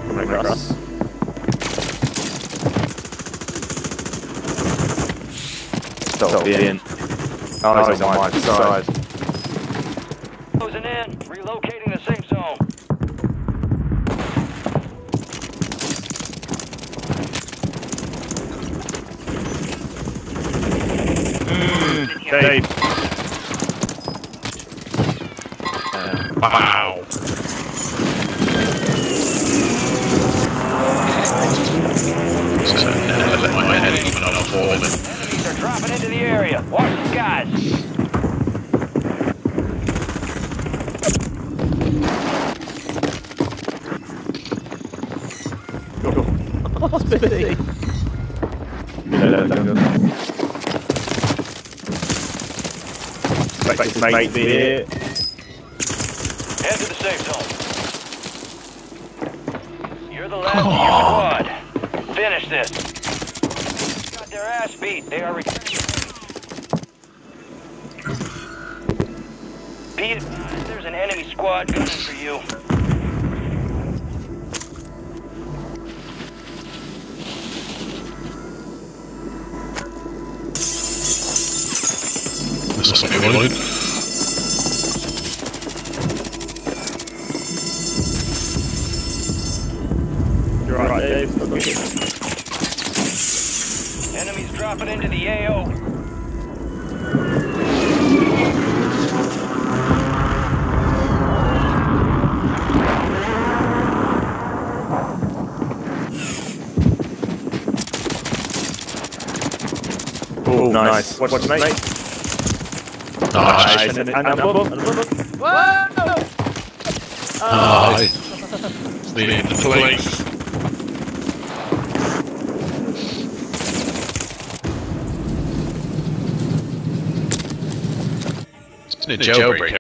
Coming across. Still in. Oh, he's on my side. Closing in, relocating the safe zone. Dave. Wow. So never let my head even on a falling. Enemies are dropping into the area. Watch the skies. Expect his mate to be here. Head to the safe zone. You're the last of your squad. Finish this. Got their ass beat. They are returning. Be advised, there's an enemy squad gunning for you. This is something reload. You're right, Dave. Enemies dropping into the AO. Oh, nice. What's your mate? Nice. And above. Nice. Leaving the place. It's in a jailbreak.